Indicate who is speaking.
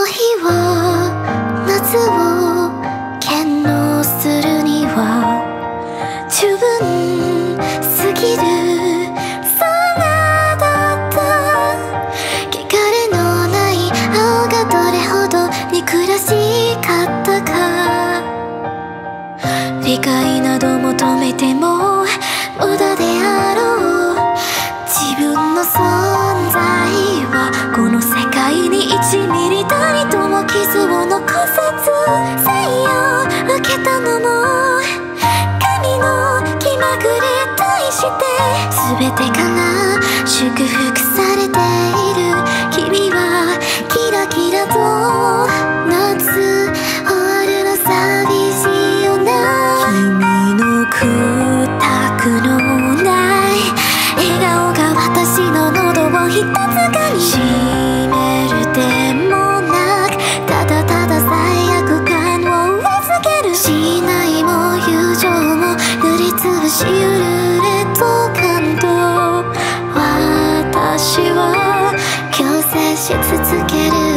Speaker 1: 日は夏を嫌悪するには十分すぎる空だった。汚れのない青がどれほど憎らしかったか。理解など求めても無駄であろう。自分の存在はこの世界に1ミリたりとも傷を残さず生を受けたのも神の気まぐれ対して全てから祝福されている。君はキラキラと夏終わるの寂しいよな。君のくたくのない笑顔が私の喉をひとつかみしめるでもなくただただ罪悪感を植え付ける。しないも友情も塗りつぶしゆる劣等感と私は強制し続ける。